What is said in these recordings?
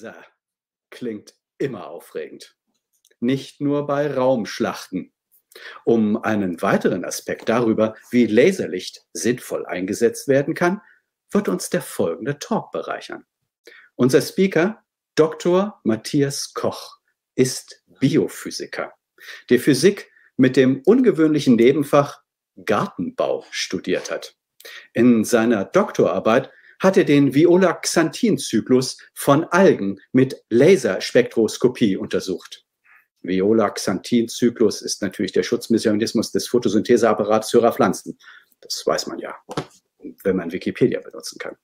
Laser klingt immer aufregend. Nicht nur bei Raumschlachten. Um einen weiteren Aspekt darüber, wie Laserlicht sinnvoll eingesetzt werden kann, wird uns der folgende Talk bereichern. Unser Speaker, Dr. Matthias Koch, ist Biophysiker, der Physik mit dem ungewöhnlichen Nebenfach Gartenbau studiert hat. In seiner Doktorarbeit hat er den Viola-Xanthin-Zyklus von Algen mit Laserspektroskopie untersucht. Viola-Xanthin-Zyklus ist natürlich der Schutzmechanismus des Photosyntheseapparats höherer Pflanzen. Das weiß man ja, wenn man Wikipedia benutzen kann.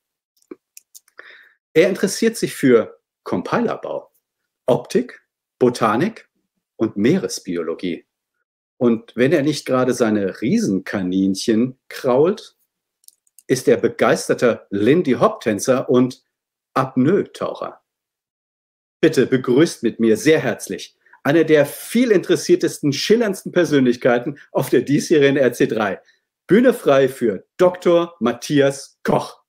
Er interessiert sich für Compilerbau, Optik, Botanik und Meeresbiologie. Und wenn er nicht gerade seine Riesenkaninchen krault, ist er begeisterter Lindy-Hop-Tänzer und Apnoe-Taucher. Bitte begrüßt mit mir sehr herzlich eine der viel interessiertesten, schillerndsten Persönlichkeiten auf der diesjährigen RC3. Bühne frei für Dr. Matthias Koch.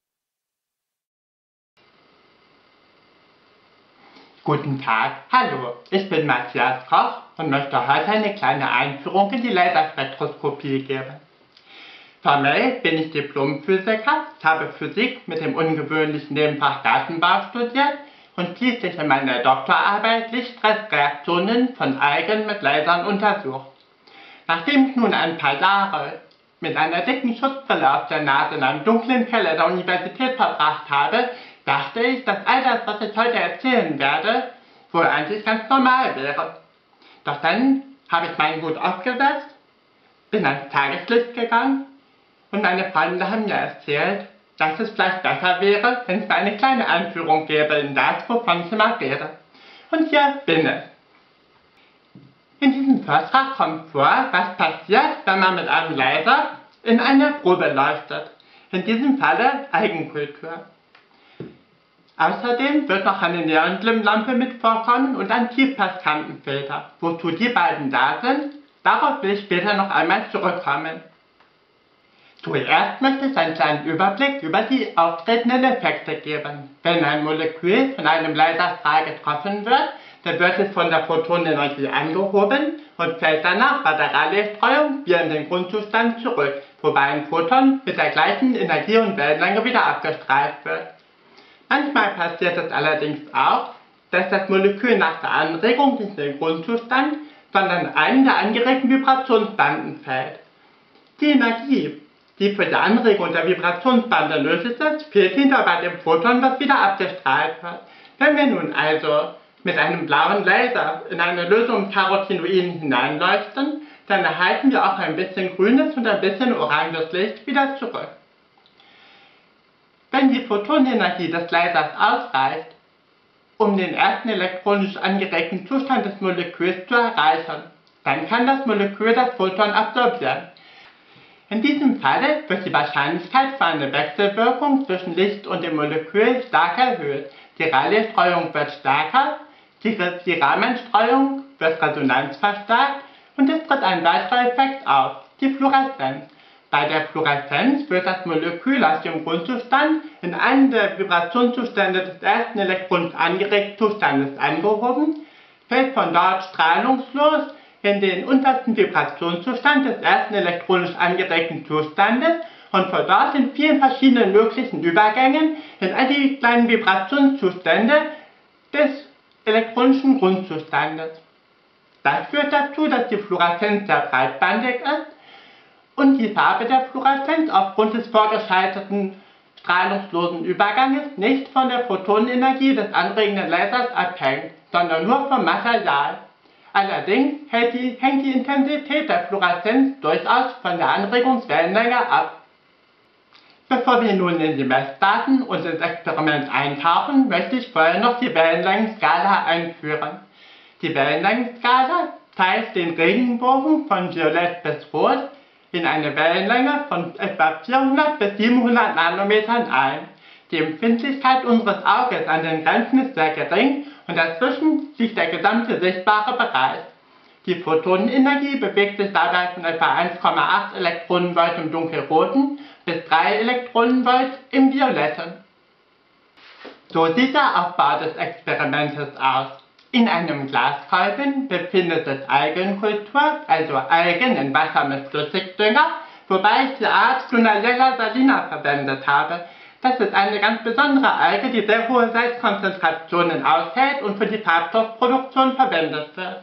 Guten Tag, hallo, ich bin Matthias Koch und möchte heute eine kleine Einführung in die Laserspektroskopie geben. Formell bin ich Diplomphysiker, habe Physik mit dem ungewöhnlichen Nebenfach Gartenbau studiert und schließlich in meiner Doktorarbeit Lichtstressreaktionen von Algen mit Lasern untersucht. Nachdem ich nun ein paar Jahre mit einer dicken Schutzbrille auf der Nase in einem dunklen Keller der Universität verbracht habe, dachte ich, dass all das, was ich heute erzählen werde, wohl eigentlich ganz normal wäre. Doch dann habe ich meinen Hut aufgesetzt, bin ans Tageslicht gegangen und meine Freunde haben mir erzählt, dass es vielleicht besser wäre, wenn es mir eine kleine Einführung gäbe in das, wovon ich immer rede. Und hier bin ich. In diesem Vortrag kommt vor, was passiert, wenn man mit einem Laser in eine Probe leuchtet. In diesem Falle Algenkultur. Außerdem wird noch eine Neonglimmlampe mit vorkommen und ein Tiefpasskantenfilter. Wozu die beiden da sind, darauf will ich später noch einmal zurückkommen. Zuerst möchte ich einen kleinen Überblick über die auftretenden Effekte geben. Wenn ein Molekül von einem Laserstrahl getroffen wird, dann wird es von der Photonenergie angehoben und fällt danach bei der Rayleigh-Streuung wieder in den Grundzustand zurück, wobei ein Photon mit der gleichen Energie und Wellenlänge wieder abgestrahlt wird. Manchmal passiert es allerdings auch, dass das Molekül nach der Anregung nicht in den Grundzustand, sondern in einen der angeregten Vibrationsbanden fällt. Die Energie, die für die Anregung der Vibrationsbande nötig ist, fehlt hinter bei dem Photon, das wieder abgestrahlt wird. Wenn wir nun also mit einem blauen Laser in eine Lösung mit Carotinoiden hineinleuchten, dann erhalten wir auch ein bisschen grünes und ein bisschen oranges Licht wieder zurück. Wenn die Photonenergie des Lasers ausreicht, um den ersten elektronisch angeregten Zustand des Moleküls zu erreichen, dann kann das Molekül das Photon absorbieren. In diesem Falle wird die Wahrscheinlichkeit für eine Wechselwirkung zwischen Licht und dem Molekül stark erhöht. Die Rayleigh-Streuung wird stärker, die Ramanstreuung wird resonanzverstärkt und es tritt ein weiterer Effekt auf, die Fluoreszenz. Bei der Fluoreszenz wird das Molekül aus dem Grundzustand in einen der Vibrationszustände des ersten elektronisch angeregten Zustandes angehoben, fällt von dort strahlungslos in den untersten Vibrationszustand des ersten elektronisch angeregten Zustandes und von dort in vielen verschiedenen möglichen Übergängen in all die kleinen Vibrationszustände des elektronischen Grundzustandes. Das führt dazu, dass die Fluoreszenz sehr breitbandig ist und die Farbe der Fluoreszenz aufgrund des vorgeschalteten strahlungslosen Überganges nicht von der Photonenergie des anregenden Lasers abhängt, sondern nur vom Material. Allerdings hängt die Intensität der Fluoreszenz durchaus von der Anregungswellenlänge ab. Bevor wir nun in die Messdaten und ins Experiment eintauchen, möchte ich vorher noch die Wellenlängenskala einführen. Die Wellenlängenskala teilt den Regenbogen von Violett bis Rot in eine Wellenlänge von etwa 400 bis 700 Nanometern ein. Die Empfindlichkeit unseres Auges an den Grenzen ist sehr gering und dazwischen liegt der gesamte sichtbare Bereich. Die Photonenergie bewegt sich dabei von etwa 1,8 Elektronenvolt im dunkelroten bis 3 Elektronenvolt im violetten. So sieht der Aufbau des Experimentes aus. In einem Glaskolben befindet sich Algenkultur, also Algen in Wasser mit Flüssigdünger, wobei ich die Art Dunaliella salina verwendet habe. Das ist eine ganz besondere Alge, die sehr hohe Salzkonzentrationen aushält und für die Farbstoffproduktion verwendet wird.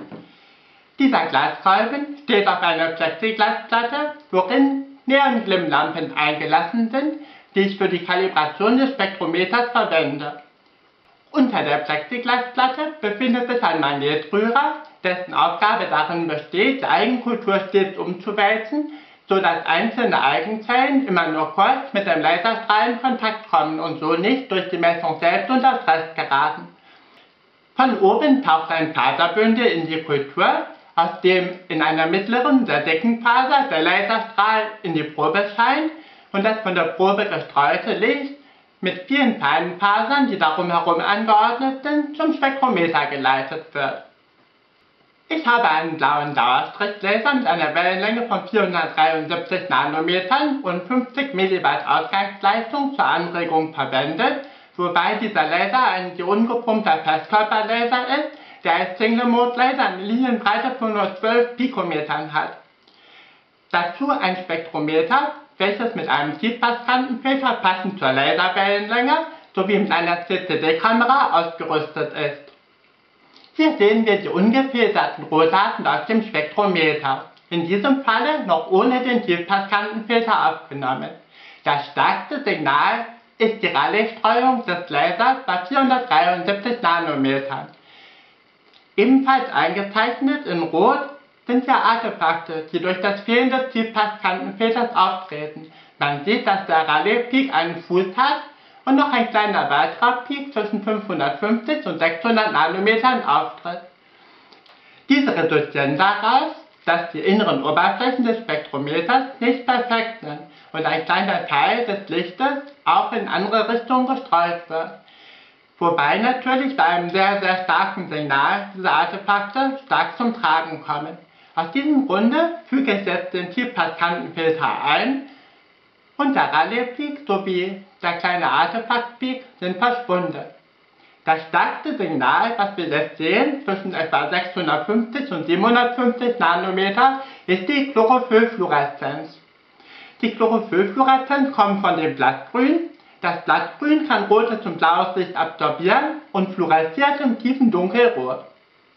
Dieser Glaskolben steht auf einer Plexiglasplatte, worin Neonglimmlampen eingelassen sind, die ich für die Kalibration des Spektrometers verwende. Unter der Plexiglasplatte befindet sich ein Magnetrührer, dessen Aufgabe darin besteht, die Algenkultur stets umzuwälzen, sodass einzelne Algenzellen immer nur kurz mit dem Laserstrahl in Kontakt kommen und so nicht durch die Messung selbst unter Stress geraten. Von oben taucht ein Faserbündel in die Kultur, aus dem in einer mittleren, sehr dicken Faser der Laserstrahl in die Probe scheint und das von der Probe gestreute Licht mit vielen feinen Fasern, die darum herum angeordnet sind, zum Spektrometer geleitet wird. Ich habe einen blauen Dauerstrichlaser mit einer Wellenlänge von 473 Nanometern und 50 Milliwatt Ausgangsleistung zur Anregung verwendet, wobei dieser Laser ein ionengepumpter Festkörperlaser ist, der als Single-Mode-Laser eine Linienbreite von nur 12 Pikometern hat. Dazu ein Spektrometer, welches mit einem Tiefpasskantenfilter passend zur Laserwellenlänge sowie mit einer CCD-Kamera ausgerüstet ist. Hier sehen wir die ungefilterten Rohdaten aus dem Spektrometer, in diesem Falle noch ohne den Tiefpasskantenfilter aufgenommen. Das stärkste Signal ist die Rayleigh-Streuung des Lasers bei 473 Nanometern. Ebenfalls eingezeichnet in Rot sind hier Artefakte, die durch das Fehlen des Tiefpasskantenfilters auftreten. Man sieht, dass der Rayleigh-Peak einen Fuß hat und noch ein kleiner weiterer Peak zwischen 550 und 600 Nanometern auftritt. Diese resultieren daraus, dass die inneren Oberflächen des Spektrometers nicht perfekt sind und ein kleiner Teil des Lichtes auch in andere Richtungen gestreut wird. Wobei natürlich bei einem sehr, sehr starken Signal diese Artefakte stark zum Tragen kommen. Aus diesem Grunde füge ich jetzt den Tiefpasskantenfilter ein und der Rayleigh-Peak sowie der kleine Artefakt-Peak sind verschwunden. Das stärkste Signal, was wir jetzt sehen, zwischen etwa 650 und 750 Nanometer, ist die Chlorophyllfluoreszenz. Die Chlorophyllfluoreszenz kommt von dem Blattgrün. Das Blattgrün kann rotes und blaues Licht absorbieren und fluoresziert im tiefen Dunkelrot.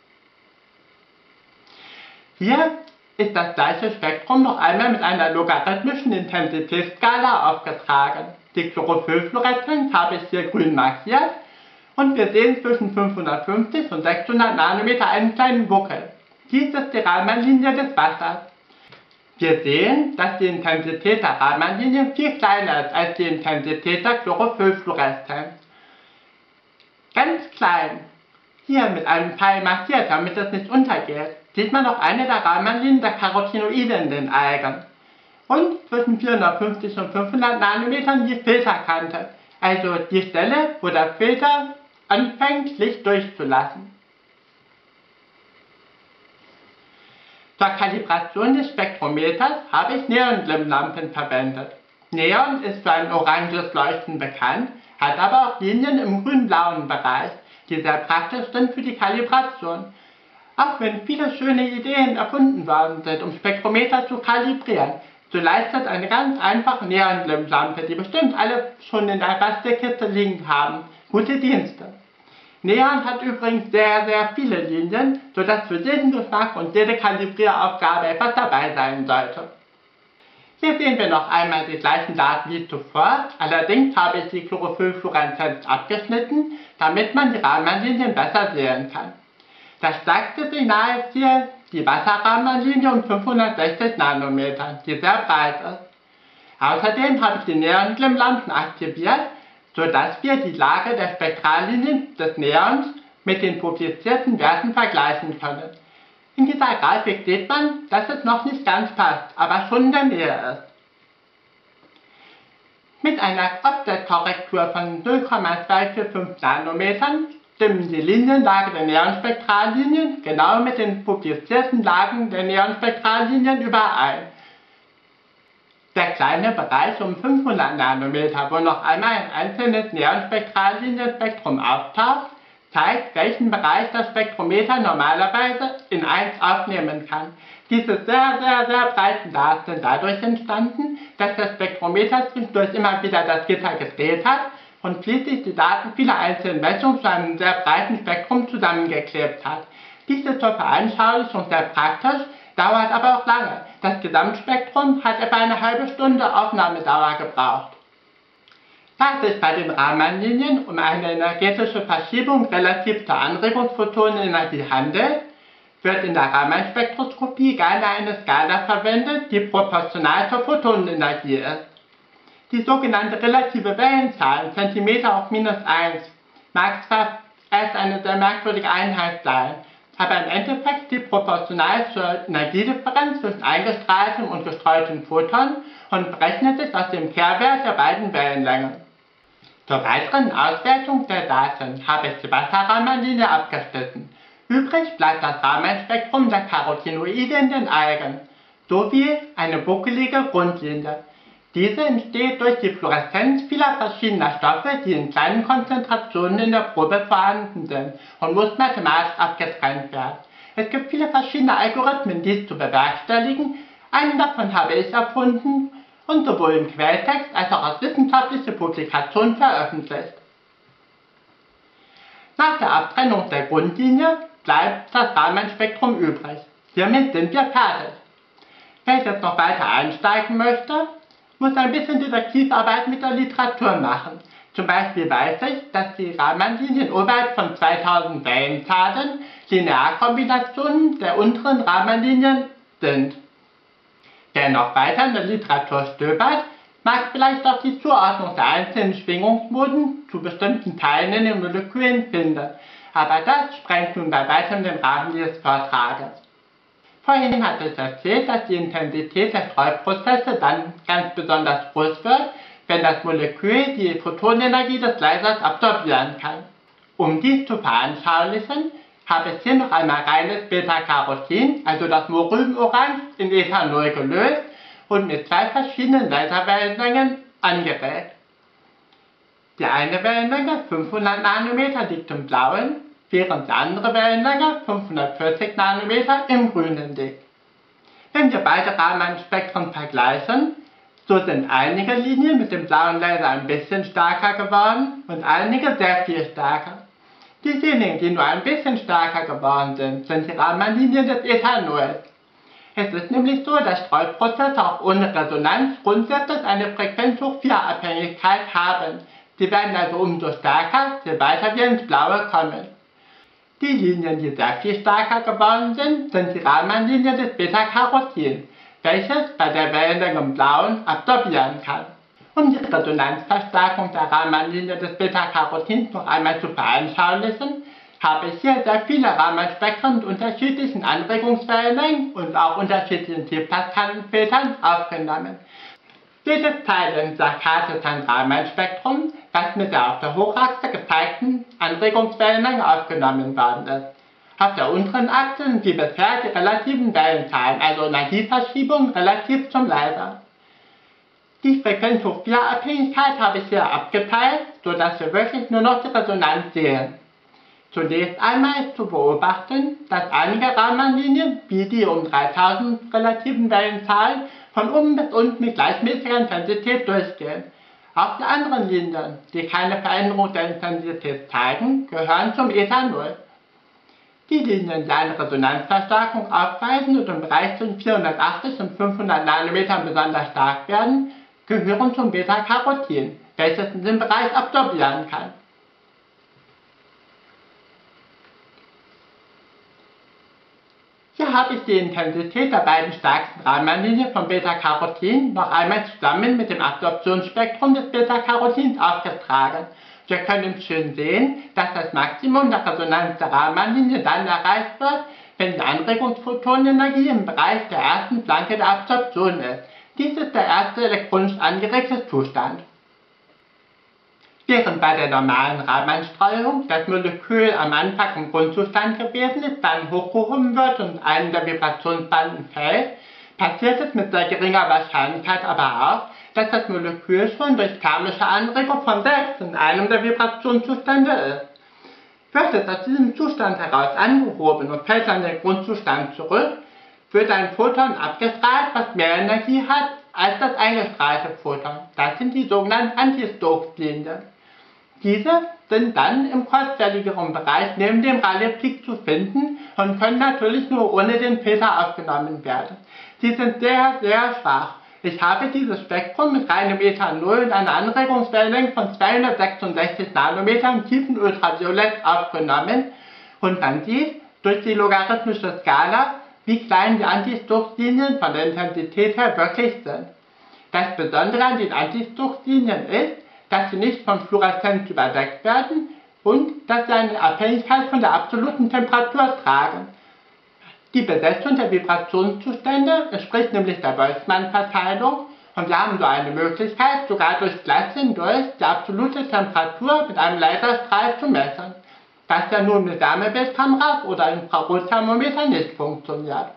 Hier ist das gleiche Spektrum noch einmal mit einer logarithmischen Intensitätsskala aufgetragen. Die Chlorophyllfluoreszenz habe ich hier grün markiert und wir sehen zwischen 550 und 600 Nanometer einen kleinen Buckel. Dies ist die Ramanlinie des Wassers. Wir sehen, dass die Intensität der Ramanlinie viel kleiner ist als die Intensität der Chlorophyllfluoreszenz. Ganz klein, hier mit einem Pfeil markiert, damit es nicht untergeht, sieht man noch eine der Ramanlinien der Carotinoide in den Algen. Und zwischen 450 und 500 Nanometern die Filterkante, also die Stelle, wo der Filter anfängt, Licht durchzulassen. Zur Kalibration des Spektrometers habe ich Neonglimmlampen verwendet. Neon ist für ein oranges Leuchten bekannt, hat aber auch Linien im grün-blauen Bereich, die sehr praktisch sind für die Kalibration. Auch wenn viele schöne Ideen erfunden worden sind, um Spektrometer zu kalibrieren, so leistet eine ganz einfache Neonglimmlampe, die bestimmt alle schon in der Bastelkiste liegen haben, gute Dienste. Neon hat übrigens sehr, sehr viele Linien, sodass für jeden Geschmack und jede Kalibrieraufgabe etwas dabei sein sollte. Hier sehen wir noch einmal die gleichen Daten wie zuvor, allerdings habe ich die Chlorophyllfluoreszenz abgeschnitten, damit man die Ramanlinien besser sehen kann. Das stärkste Signal ist hier die Wasserramanlinie um 560 Nanometern, die sehr breit ist. Außerdem habe ich die Neonglimmlampen aktiviert, sodass wir die Lage der Spektrallinien des Neons mit den publizierten Werten vergleichen können. In dieser Grafik sieht man, dass es noch nicht ganz passt, aber schon in der Nähe ist. Mit einer Offset-Korrektur von 0,245 Nanometern stimmen die Linienlage der Neonspektrallinien genau mit den publizierten Lagen der Neonspektrallinien überein. Der kleine Bereich um 500 Nanometer, wo noch einmal ein einzelnes Neonspektrallinienspektrum auftaucht, zeigt, welchen Bereich das Spektrometer normalerweise in 1 aufnehmen kann. Diese sehr breiten Daten sind dadurch entstanden, dass das Spektrometer zwischendurch immer wieder das Gitter gedreht hat und schließlich die Daten vieler einzelnen Messungen zu einem sehr breiten Spektrum zusammengeklebt hat. Dies ist zur Veranschaulichung sehr praktisch, dauert aber auch lange. Das Gesamtspektrum hat etwa eine halbe Stunde Aufnahmedauer gebraucht. Da es sich bei den Ramanlinien um eine energetische Verschiebung relativ zur Anregungsphotonenergie handelt, wird in der Raman-Spektroskopie gerne eine Skala verwendet, die proportional zur Photonenergie ist. Die sogenannte relative Wellenzahl, Zentimeter auf -1, mag zwar erst eine sehr merkwürdige Einheit sein, aber im Endeffekt die proportional zur Energiedifferenz zwischen eingestrahltem und gestreutem Photon und berechnet sich aus dem Kehrwert der beiden Wellenlängen. Zur weiteren Auswertung der Daten habe ich die Wasser-Raman-Linie abgeschnitten. Übrig bleibt das Raman-Spektrum der Carotinoide in den Algen, sowie eine buckelige Grundlinie. Diese entsteht durch die Fluoreszenz vieler verschiedener Stoffe, die in kleinen Konzentrationen in der Probe vorhanden sind und muss mathematisch abgetrennt werden. Es gibt viele verschiedene Algorithmen, dies zu bewerkstelligen. Einen davon habe ich erfunden und sowohl im Quelltext als auch als wissenschaftliche Publikation veröffentlicht. Nach der Abtrennung der Grundlinie bleibt das Raman-Spektrum übrig. Hiermit sind wir fertig. Wer jetzt noch weiter einsteigen möchte, muss ein bisschen Detektivarbeit mit der Literatur machen. Zum Beispiel weiß ich, dass die Raman-Linien oberhalb von 2000 Wellenzahlen Linearkombinationen der unteren Raman-Linien sind. Wer noch weiter in der Literatur stöbert, mag vielleicht auch die Zuordnung der einzelnen Schwingungsmoden zu bestimmten Teilen in den Molekülen finden, aber das sprengt nun bei weitem den Rahmen dieses Vortrages. Vorhin hatte ich erzählt, dass die Intensität der Streuprozesse dann ganz besonders groß wird, wenn das Molekül die Photonenergie des Lasers absorbieren kann. Um dies zu veranschaulichen, habe ich hier noch einmal reines Beta-Carotin, also das Morylenorange, in Ethanol gelöst und mit 2 verschiedenen Laserwellenlängen angeregt. Die eine Wellenlänge, 500 Nanometer, liegt im Blauen, während die andere Wellenlänge, 540 Nanometer, im Grünen liegt. Wenn wir beide Raman-Spektren vergleichen, so sind einige Linien mit dem blauen Laser ein bisschen stärker geworden und einige sehr viel stärker. Diejenigen, die nur ein bisschen stärker geworden sind, sind die Raman-Linien des Ethanols. Es ist nämlich so, dass Streuprozesse auch ohne Resonanz grundsätzlich eine Frequenz-Hoch-4-Abhängigkeit haben. Sie werden also umso stärker, je weiter wir ins Blaue kommen. Die Linien, die sehr viel stärker geworden sind, sind die Raman-Linie des Beta-Carotin, welches bei der Wellenlänge im Blauen absorbieren kann. Um die Resonanzverstärkung der Raman-Linie des Beta-Carotins noch einmal zu veranschaulichen, habe ich hier sehr viele Raman-Spektren mit unterschiedlichen Anregungswellenlängen und auch unterschiedlichen T-Pascal-Filtern aufgenommen. Jedes Teil in dieser Karte ist ein Raman-Spektrum, das mit der auf der Hochachse gezeigten Anregungswellenlänge aufgenommen worden ist. Auf der unteren Achse sind wie bisher die relativen Wellenzahlen, also Energieverschiebung relativ zum Laser. Die Frequenz-Hoch-4-Abhängigkeit habe ich hier abgeteilt, sodass wir wirklich nur noch die Resonanz sehen. Zunächst einmal ist zu beobachten, dass einige Raman-Linien, wie die um 3000 relativen Wellenzahlen, von oben bis unten mit gleichmäßiger Intensität durchgehen. Auch die anderen Linien, die keine Veränderung der Intensität zeigen, gehören zum Ethanol. Die Linien, die eine Resonanzverstärkung aufweisen und im Bereich zwischen 480 und 500 Nanometern besonders stark werden, gehören zum Beta-Carotin, welches in diesem Bereich absorbieren kann. Hier habe ich die Intensität der beiden stärksten Raman-Linien von Beta-Carotin noch einmal zusammen mit dem Absorptionsspektrum des Beta-Carotins aufgetragen. Wir können schön sehen, dass das Maximum der Resonanz der Raman-Linie dann erreicht wird, wenn die Anregungsphotonenergie im Bereich der ersten Flanke der Absorption ist. Dies ist der erste elektronisch angeregte Zustand. Während bei der normalen Raman-Streuung das Molekül am Anfang im Grundzustand gewesen ist, dann hochgehoben wird und einen der Vibrationsbanden fällt, passiert es mit sehr geringer Wahrscheinlichkeit aber auch, dass das Molekül schon durch thermische Anregung von selbst in einem der Vibrationszustände ist. Wird es aus diesem Zustand heraus angehoben und fällt an den Grundzustand zurück, wird ein Photon abgestrahlt, was mehr Energie hat als das eingestrahlte Photon. Das sind die sogenannten Anti-Stokes-Linien. Diese sind dann im kurzwelligeren Bereich neben dem Rayleigh-Peak zu finden und können natürlich nur ohne den Filter aufgenommen werden. Sie sind sehr, sehr schwach. Ich habe dieses Spektrum mit reinem Ethanol und einer Anregungswellenlänge von 266 Nanometern tiefen Ultraviolett aufgenommen und man sieht durch die logarithmische Skala, wie klein die Anti-Stokes-Linien von der Intensität her wirklich sind. Das Besondere an den Anti-Stokes-Linien ist, dass sie nicht von Fluoreszenz überdeckt werden und dass sie eine Abhängigkeit von der absoluten Temperatur tragen. Die Besetzung der Vibrationszustände entspricht nämlich der Boltzmann-Verteilung und wir haben so eine Möglichkeit, sogar durch Glas hindurch die absolute Temperatur mit einem Laserstrahl zu messen, was ja nun mit Wärmebildkameras oder Infrarotthermometern nicht funktioniert.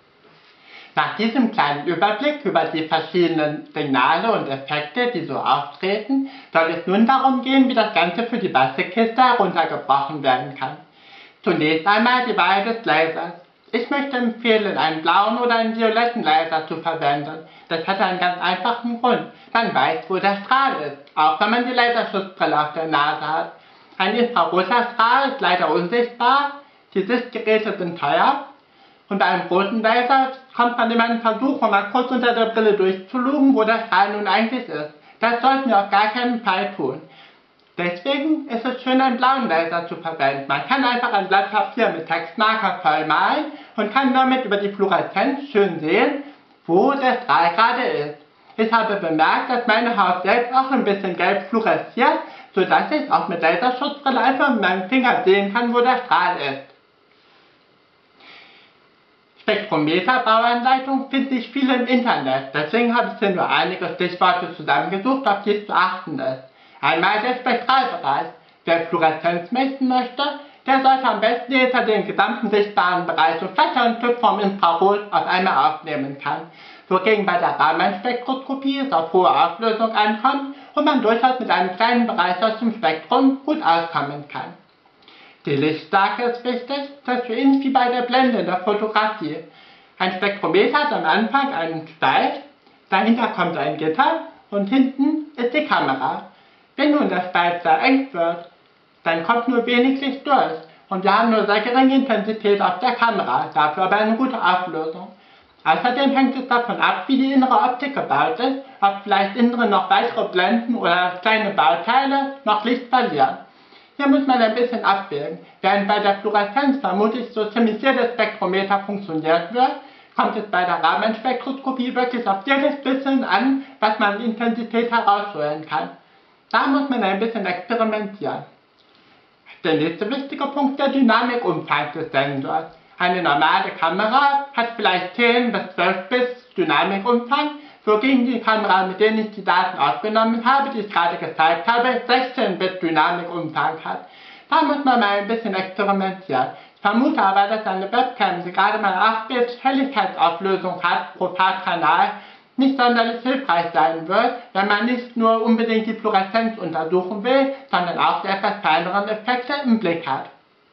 Nach diesem kleinen Überblick über die verschiedenen Signale und Effekte, die so auftreten, soll es nun darum gehen, wie das Ganze für die Bastelkiste heruntergebrochen werden kann. Zunächst einmal die Wahl des Lasers. Ich möchte empfehlen, einen blauen oder einen violetten Laser zu verwenden. Das hat einen ganz einfachen Grund. Man weiß, wo der Strahl ist, auch wenn man die Laserschutzbrille auf der Nase hat. Ein infraroter Strahl ist leider unsichtbar, die Sichtgeräte sind teuer und bei einem roten Laser kommt man in einen Versuch, mal kurz unter der Brille durchzulugen, wo der Strahl nun eigentlich ist. Das sollten wir auf gar keinen Fall tun. Deswegen ist es schön, einen blauen Laser zu verwenden. Man kann einfach ein Blatt Papier mit Textmarker voll malen und kann damit über die Fluoreszenz schön sehen, wo der Strahl gerade ist. Ich habe bemerkt, dass meine Haut selbst auch ein bisschen gelb fluoresziert, sodass ich auch mit Laserschutzbrille einfach mit meinem Finger sehen kann, wo der Strahl ist. Spektrometer-Bauanleitungen finden sich viele im Internet, deswegen habe ich hier nur einige Stichworte zusammengesucht, auf die es zu achten ist. Einmal der Spektralbereich. Wer Fluoreszenz messen möchte, der sollte am besten hinter den gesamten sichtbaren Bereich so fett ein Stück vom Infrarot auf einmal aufnehmen kann. Wogegen bei der Ramanspektroskopie es auf hohe Auflösung ankommt und man durchaus mit einem kleinen Bereich aus dem Spektrum gut auskommen kann. Die Lichtstärke ist wichtig, das ist für ähnlich wie bei der Blende in der Fotografie. Ein Spektrometer hat am Anfang einen Spalt, dahinter kommt ein Gitter und hinten ist die Kamera. Wenn nun der Spalt verengt wird, dann kommt nur wenig Licht durch und wir haben nur sehr geringe Intensität auf der Kamera, dafür aber eine gute Auflösung. Außerdem hängt es davon ab, wie die innere Optik gebaut ist, ob vielleicht innere noch weitere Blenden oder kleine Bauteile noch Licht verlieren. Hier muss man ein bisschen abwägen. Während bei der Fluoreszenz vermutlich so ziemlich jedes Spektrometer funktioniert wird, kommt es bei der Ramanspektroskopie wirklich auf jedes bisschen an, was man an Intensität herausholen kann. Da muss man ein bisschen experimentieren. Der nächste wichtige Punkt ist der Dynamikumfang des Sensors. Eine normale Kamera hat vielleicht 10 bis 12 Bits Dynamikumfang, wogegen die Kamera, mit der ich die Daten aufgenommen habe, die ich gerade gezeigt habe, 16 Bit Dynamikumfang hat. Da muss man mal ein bisschen experimentieren. Ich vermute aber, dass eine Webcam, die gerade mal 8 Bit Helligkeitsauflösung hat pro Farbkanal, nicht sonderlich hilfreich sein wird, wenn man nicht nur unbedingt die Fluoreszenz untersuchen will, sondern auch die etwas kleineren Effekte im Blick hat.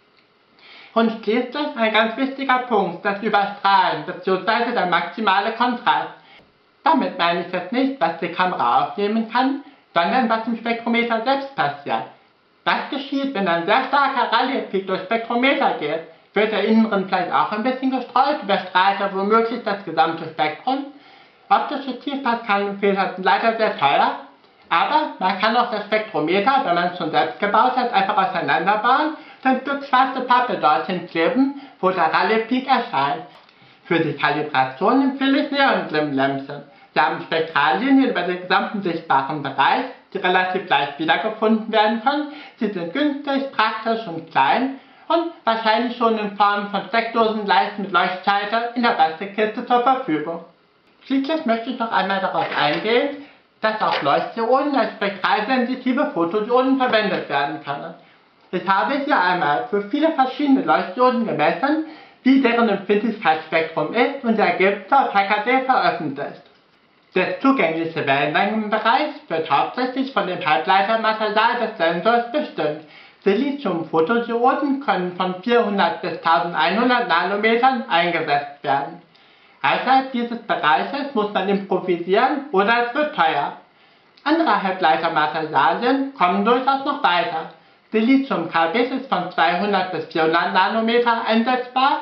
Und schließlich ein ganz wichtiger Punkt, das Überstrahlen bzw. der maximale Kontrast. Damit meine ich jetzt nicht, was die Kamera aufnehmen kann, sondern was im Spektrometer selbst passiert. Was geschieht, wenn ein sehr starker Rayleigh-Peak durchs Spektrometer geht? Wird der Inneren vielleicht auch ein bisschen gestreut, überstrahlt er womöglich das gesamte Spektrum? Optische Tiefpasskantenfilter sind leider sehr teuer, aber man kann auch das Spektrometer, wenn man es schon selbst gebaut hat, einfach auseinanderbauen und ein Stück schwarze Pappe dorthin kleben, wo der Rayleigh-Peak erscheint. Für die Kalibration empfehle ich Neon-Glim-Lämpchen. Sie haben Spektrallinien über den gesamten sichtbaren Bereich, die relativ leicht wiedergefunden werden können. Sie sind günstig, praktisch und klein und wahrscheinlich schon in Form von Steckdosenleisten mit Leuchtschalter in der Bastelkiste zur Verfügung. Schließlich möchte ich noch einmal darauf eingehen, dass auch Leuchtdioden als spektralsensitive Fotodioden verwendet werden können. Ich habe hier einmal für viele verschiedene Leuchtdioden gemessen, wie wie deren Empfindlichkeitsspektrum ist und die Ergebnisse auf HKD veröffentlicht. Der zugängliche Wellenlängenbereich wird hauptsächlich von dem Halbleitermaterial des Sensors bestimmt. Silizium-Photodioden können von 400 bis 1100 Nanometern eingesetzt werden. Außerhalb dieses Bereiches muss man improvisieren oder es wird teuer. Andere Halbleitermaterialien kommen durchaus noch weiter. Siliziumkarbid ist von 200 bis 400 Nanometer einsetzbar.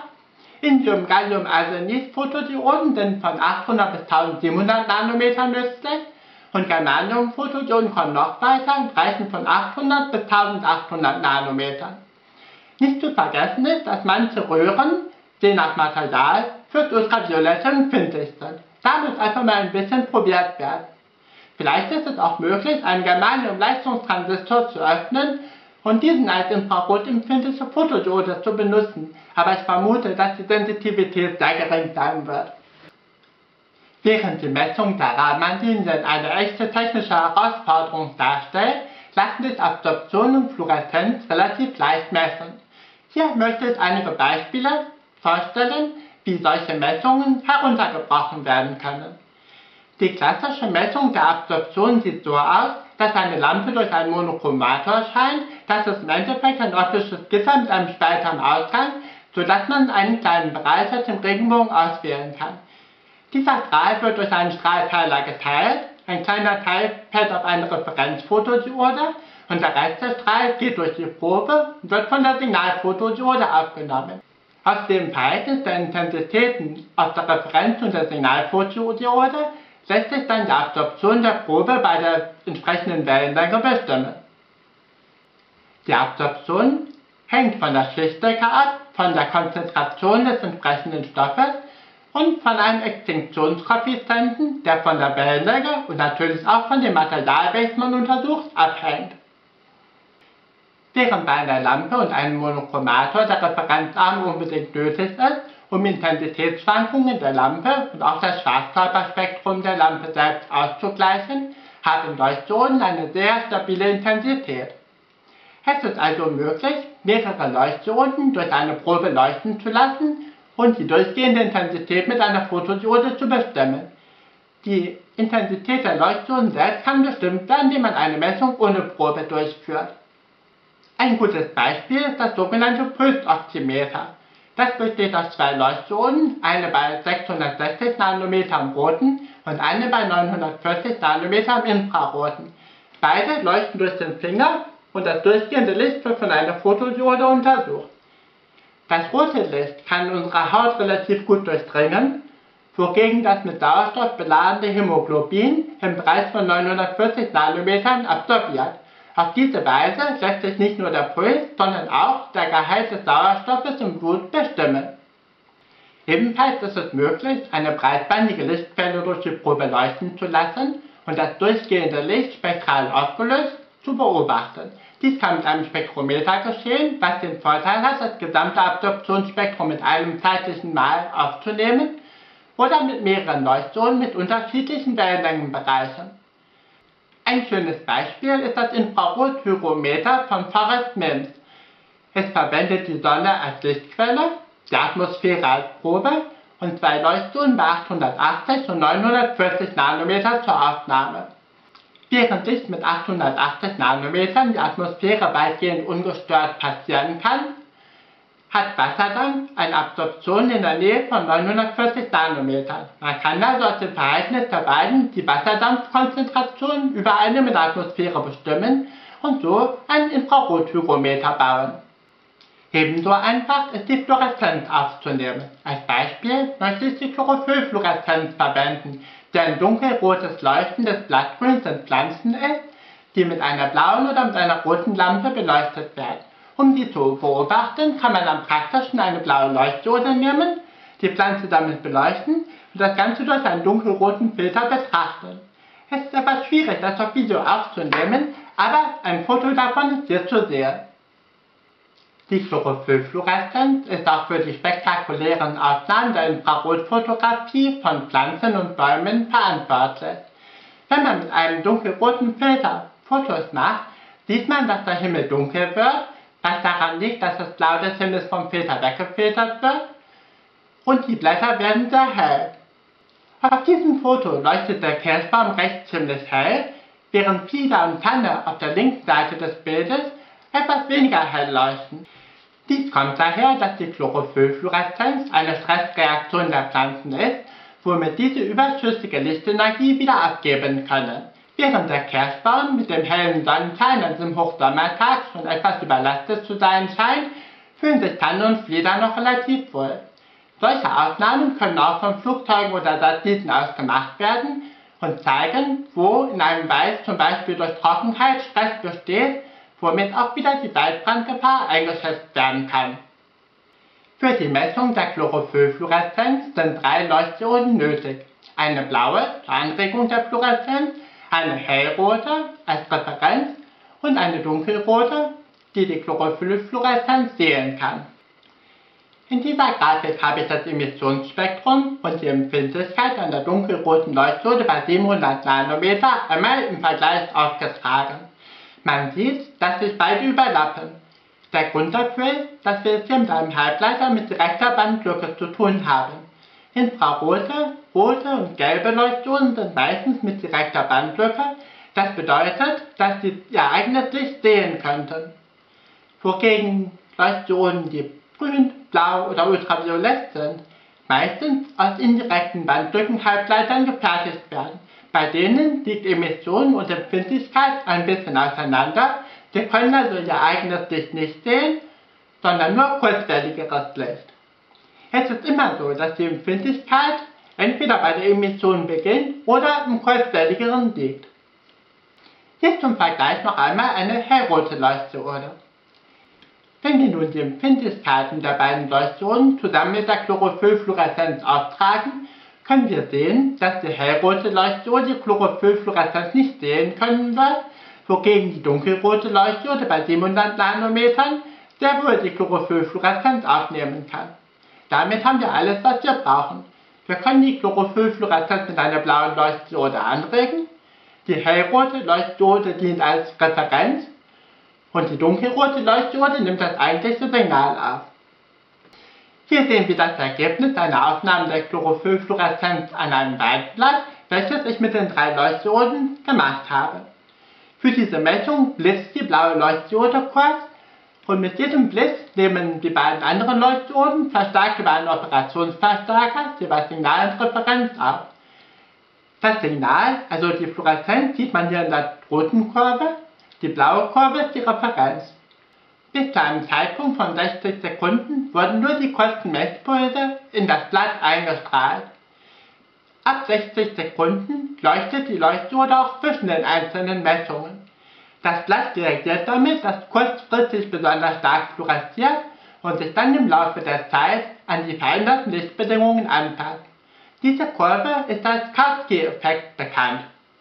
Indium-Gallium-Arsenid-Photodioden sind von 800 bis 1700 Nanometer nützlich und Germanium-Photodioden kommen noch weiter und reichen von 800 bis 1800 Nanometern. Nicht zu vergessen ist, dass manche Röhren, je nach Material, für Ultraviolette empfindlich sind. Da muss einfach mal ein bisschen probiert werden. Vielleicht ist es auch möglich, einen Germanium-Leistungstransistor zu öffnen und diesen als infrarotempfindliche Photodiode zu benutzen, aber ich vermute, dass die Sensitivität sehr gering sein wird. Während die Messung der Rahmenlinien eine echte technische Herausforderung darstellt, lassen sich Absorption und Fluoreszenz relativ leicht messen. Hier möchte ich einige Beispiele vorstellen, wie solche Messungen heruntergebrochen werden können. Die klassische Messung der Absorption sieht so aus, dass eine Lampe durch einen Monochromator scheint, das ist im Endeffekt ein optisches Gitter mit einem Spalter am Ausgang, sodass man einen kleinen Bereich aus dem Regenbogen auswählen kann. Dieser Strahl wird durch einen Strahlteiler geteilt, ein kleiner Teil fällt auf eine Referenzfotodiode und der Rest des Strahls geht durch die Probe und wird von der Signalfotodiode aufgenommen. Aus dem Verhältnis der Intensitäten aus der Referenz- und der Signalfotodiode lässt sich dann die Absorption der Probe bei der entsprechenden Wellenlänge bestimmen. Die Absorption hängt von der Schichtdicke ab, von der Konzentration des entsprechenden Stoffes und von einem Extinktionskoeffizienten, der von der Wellenlänge und natürlich auch von dem Material, welches man untersucht, abhängt. Während bei einer Lampe und einem Monochromator der Referenzarm unbedingt nötig ist, um Intensitätsschwankungen der Lampe und auch das Schwarzkörperspektrum der Lampe selbst auszugleichen, haben Leuchtdioden eine sehr stabile Intensität. Es ist also möglich, mehrere Leuchtdioden durch eine Probe leuchten zu lassen und die durchgehende Intensität mit einer Fotodiode zu bestimmen. Die Intensität der Leuchtdioden selbst kann bestimmt werden, indem man eine Messung ohne Probe durchführt. Ein gutes Beispiel ist das sogenannte Pulsoximeter. Das besteht aus zwei Leuchtdioden, eine bei 660 Nanometer im roten und eine bei 940 Nanometer im infraroten. Beide leuchten durch den Finger und das durchgehende Licht wird von einer Fotodiode untersucht. Das rote Licht kann unsere Haut relativ gut durchdringen, wogegen das mit Sauerstoff beladene Hämoglobin im Bereich von 940 Nanometern absorbiert. Auf diese Weise lässt sich nicht nur der Puls, sondern auch der Gehalt des Sauerstoffes im Blut bestimmen. Ebenfalls ist es möglich, eine breitbandige Lichtquelle durch die Probe leuchten zu lassen und das durchgehende Licht spektral aufgelöst zu beobachten. Dies kann mit einem Spektrometer geschehen, was den Vorteil hat, das gesamte Absorptionsspektrum mit einem zeitlichen Mal aufzunehmen oder mit mehreren Leuchtdioden mit unterschiedlichen Wellenlängenbereichen. Ein schönes Beispiel ist das Infrarothygrometer von Forrest Mims. Es verwendet die Sonne als Lichtquelle, die Atmosphäre als Probe und zwei Leuchtdioden bei 880 und 940 Nanometer zur Aufnahme. Während Licht mit 880 Nanometern die Atmosphäre weitgehend ungestört passieren kann, hat Wasserdampf eine Absorption in der Nähe von 940 Nanometern. Man kann also aus dem Verhältnis der beiden die Wasserdampfkonzentration über eine in der Atmosphäre bestimmen und so einen Infrarothygrometer bauen. Ebenso einfach ist die Fluoreszenz aufzunehmen. Als Beispiel möchte ich die Chlorophyllfluoreszenz verwenden, die ein dunkelrotes Leuchten des Blattgrüns in Pflanzen ist, die mit einer blauen oder mit einer roten Lampe beleuchtet werden. Um die zu beobachten, kann man am praktischen eine blaue Leuchtdiode nehmen, die Pflanze damit beleuchten und das Ganze durch einen dunkelroten Filter betrachten. Es ist etwas schwierig, das auf Video aufzunehmen, aber ein Foto davon ist hier zu sehen. Die Chlorophyllfluoreszenz ist auch für die spektakulären Aufnahmen der Infrarotfotografie von Pflanzen und Bäumen verantwortlich. Wenn man mit einem dunkelroten Filter Fotos macht, sieht man, dass der Himmel dunkel wird, was daran liegt, dass das Blau des Himmels vom Filter weggefiltert wird, und die Blätter werden sehr hell. Auf diesem Foto leuchtet der Kirschbaum rechts ziemlich hell, während Flieder und Tanne auf der linken Seite des Bildes etwas weniger hell leuchten. Dies kommt daher, dass die Chlorophyllfluoreszenz eine Stressreaktion der Pflanzen ist, womit diese überschüssige Lichtenergie wieder abgeben können. Während der Kirschbaum mit dem hellen Sonnenschein an diesem Hochsommertag schon etwas überlastet zu sein scheint, fühlen sich Tanne und Flieder noch relativ wohl. Solche Aufnahmen können auch von Flugzeugen oder Satelliten aus gemacht werden und zeigen, wo in einem Wald zum Beispiel durch Trockenheit Stress besteht, womit auch wieder die Waldbrandgefahr eingeschätzt werden kann. Für die Messung der Chlorophyllfluoreszenz sind 3 Leuchtdioden nötig. Eine blaue zur Anregung der Fluoreszenz, eine hellrote als Referenz und eine dunkelrote, die die Chlorophyllfluoreszenz sehen kann. In dieser Grafik habe ich das Emissionsspektrum und die Empfindlichkeit an der dunkelroten Leuchtdiode bei 700 Nanometer einmal im Vergleich aufgetragen. Man sieht, dass sich beide überlappen. Der Grund dafür ist, dass wir es hier mit einem Halbleiter mit direkter Bandlücke zu tun haben. Infrarote, rote und gelbe Leuchtdioden sind meistens mit direkter Bandlücke, das bedeutet, dass sie ihr eigenes Licht sehen könnten. Wogegen Leuchtdioden, die grün, blau oder ultraviolett sind, meistens aus indirekten Bandlückenhalbleitern gefertigt werden. Bei denen liegt Emission und Empfindlichkeit ein bisschen auseinander, sie können also ihr eigenes Licht nicht sehen, sondern nur kurzwelligeres Licht. Es ist immer so, dass die Empfindlichkeit entweder bei der Emission beginnt oder im kurzwelligeren liegt. Hier zum Vergleich noch einmal eine hellrote Leuchtdiode. Wenn wir nun die Empfindlichkeiten der beiden Leuchtdioden zusammen mit der Chlorophyllfluoreszenz auftragen, können wir sehen, dass die hellrote Leuchtdiode die Chlorophyllfluoreszenz nicht sehen können wird, wogegen die dunkelrote Leuchtdiode bei 700 Nanometern sehr wohl die Chlorophyllfluoreszenz aufnehmen kann. Damit haben wir alles, was wir brauchen. Wir können die Chlorophyllfluoreszenz mit einer blauen Leuchtdiode anregen, die hellrote Leuchtdiode dient als Referenz und die dunkelrote Leuchtdiode nimmt das eigentliche Signal auf. Hier sehen wir das Ergebnis einer Aufnahme der Chlorophyllfluoreszenz an einem Waldblatt, welches ich mit den 3 Leuchtdioden gemacht habe. Für diese Messung blitzt die blaue Leuchtdiode kurz und mit jedem Blitz nehmen die beiden anderen Leuchtdioden verstärkt über einen Operationsverstärker jeweils Signal und Referenz auf. Das Signal, also die Fluoreszenz, sieht man hier in der roten Kurve, die blaue Kurve ist die Referenz. Bis zu einem Zeitpunkt von 60 Sekunden wurden nur die kurzen Messpulse in das Blatt eingestrahlt. Ab 60 Sekunden leuchtet die Leuchtdiode auch zwischen den einzelnen Messungen. Das Blatt reagiert damit, dass kurzfristig besonders stark fluoresziert und sich dann im Laufe der Zeit an die veränderten Lichtbedingungen anpasst. Diese Kurve ist als Kautsky-Effekt bekannt.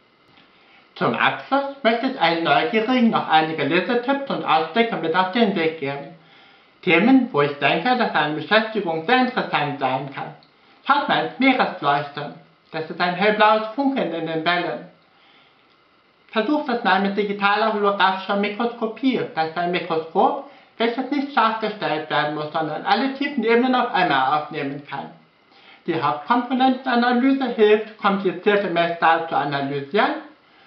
Zum Abschluss möchte ich allen Neugierigen noch einige Lesetipps und Ausblicke mit auf den Weg geben. Themen, wo ich denke, dass eine Beschäftigung sehr interessant sein kann. Schaut mal ins Meeresleuchten. Das ist ein hellblaues Funkeln in den Wellen. Versucht es mal mit digitaler holographischer Mikroskopie. Das ist ein Mikroskop, welches nicht scharf gestellt werden muss, sondern alle tiefen Ebenen auf einmal aufnehmen kann. Die Hauptkomponentenanalyse hilft, komplizierte Messdaten zu analysieren.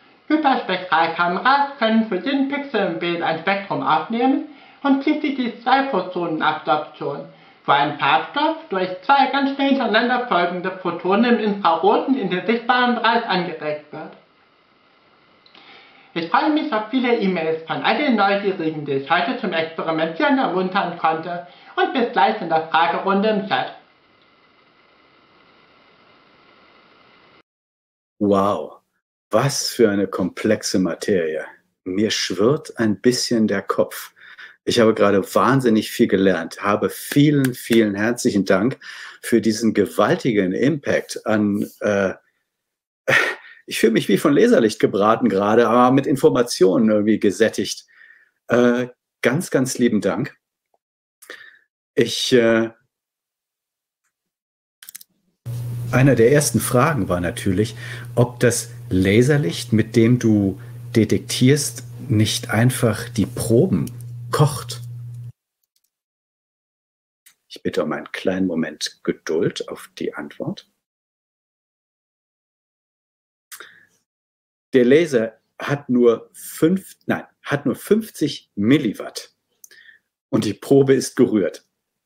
Hyperspektralkameras können für jeden Pixel im Bild ein Spektrum aufnehmen und schließlich 2-Photonenabsorption, wo ein Farbstoff durch 2 ganz schnell hintereinander folgende Photonen im Infraroten in den sichtbaren Bereich angeregt wird. Ich freue mich auf viele E-Mails von all den Neugierigen, die ich heute zum Experimentieren ermuntern konnte, und bis gleich in der Fragerunde im Chat. Wow. Was für eine komplexe Materie. Mir schwirrt ein bisschen der Kopf. Ich habe gerade wahnsinnig viel gelernt, habe vielen, vielen herzlichen Dank für diesen gewaltigen Impact an, ich fühle mich wie von Laserlicht gebraten gerade, aber mit Informationen irgendwie gesättigt. Ganz, ganz lieben Dank. Einer der ersten Fragen war natürlich, ob das Laserlicht, mit dem du detektierst, nicht einfach die Proben kocht. Ich bitte um einen kleinen Moment Geduld auf die Antwort. Der Laser hat nur 50 Milliwatt und die Probe ist gerührt.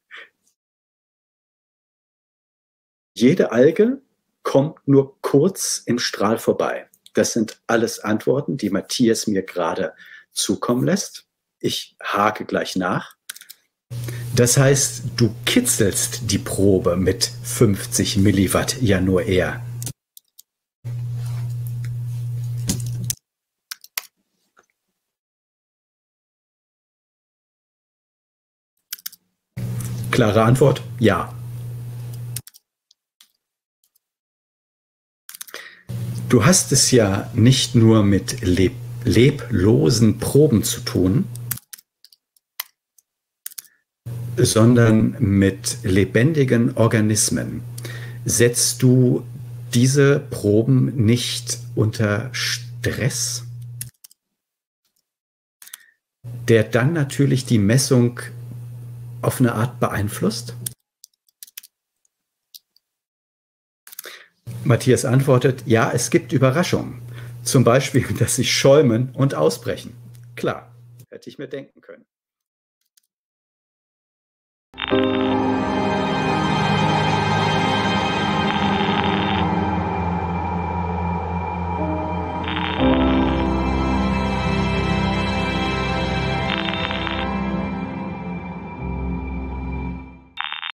Jede Alge kommt nur kurz im Strahl vorbei. Das sind alles Antworten, die Matthias mir gerade zukommen lässt. Ich hake gleich nach. Das heißt, du kitzelst die Probe mit 50 Milliwatt ja nur eher. Klare Antwort, ja. Du hast es ja nicht nur mit leblosen Proben zu tun, sondern mit lebendigen Organismen. Setzt du diese Proben nicht unter Stress, der dann natürlich die Messung auf eine Art beeinflusst? Matthias antwortet, ja, es gibt Überraschungen. Zum Beispiel, dass sie schäumen und ausbrechen. Klar, hätte ich mir denken können.